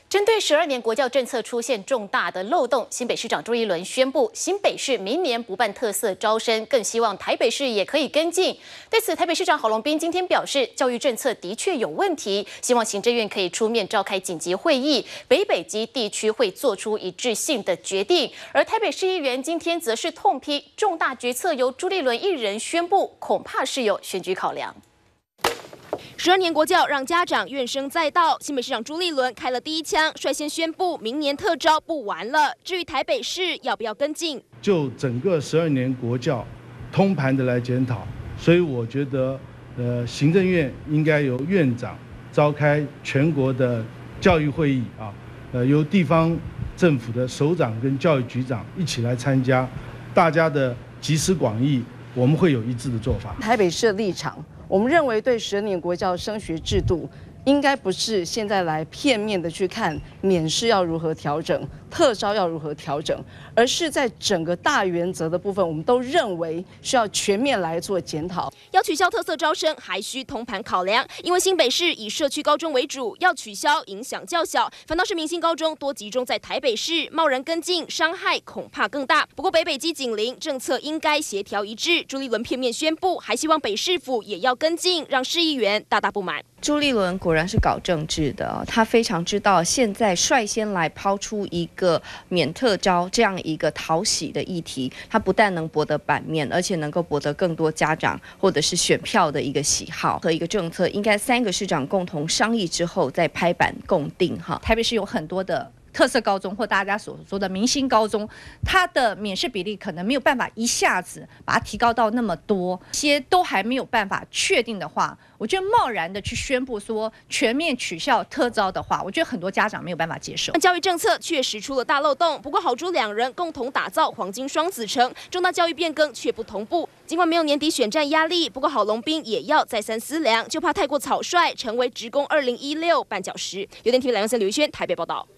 针对12年国教政策出现重大的漏洞，新北市长朱立伦宣布，新北市明年不办特色招生，更希望台北市也可以跟进。对此，台北市长郝龙斌今天表示，教育政策的确有问题，希望行政院可以出面召开紧急会议，北基地区会做出一致性的决定。而台北市议员今天则是痛批，重大决策由朱立伦一人宣布，恐怕是有选举考量。 12年国教让家长怨声载道，新北市长朱立伦开了第一枪，率先宣布明年特招不玩了。至于台北市要不要跟进， 就整个12年国教通盘的来检讨，所以我觉得，行政院应该由院长召开全国的教育会议啊，由地方政府的首长跟教育局长一起来参加，大家的集思广益，我们会有一致的做法。 台北市的立场。 我们认为，对12年国教升学制度，应该不是现在来片面的去看免试要如何调整，特招要如何调整，而是在整个大原则的部分，我们都认为需要全面来做检讨。 要取消特色招生，还需通盘考量，因为新北市以社区高中为主，要取消影响较小，反倒是明星高中多集中在台北市，贸然跟进，伤害恐怕更大。不过北基紧邻，政策应该协调一致。朱立伦片面宣布，还希望北市府也要跟进，让市议员大不满。 朱立伦果然是搞政治的，他非常知道现在率先来抛出一个免特招这样一个讨喜的议题，他不但能博得版面，而且能够博得更多家长或者是选票的一个喜好和一个政策，应该3个市长共同商议之后再拍板共定哈。 台北市有很多的。 特色高中或大家所说的明星高中，它的免试比例可能没有办法一下子把它提高到那么多，些都还没有办法确定的话，我觉得贸然的去宣布说全面取消特招的话，我觉得很多家长没有办法接受。 教育政策确实出了大漏洞，不过郝朱两人共同打造黄金双子城，重大教育变更却不同步。尽管没有年底选战压力，不过郝龙斌也要再三思量，就怕太过草率，成为职工2016绊脚石。有点TV蓝永森、刘玉轩台北报道。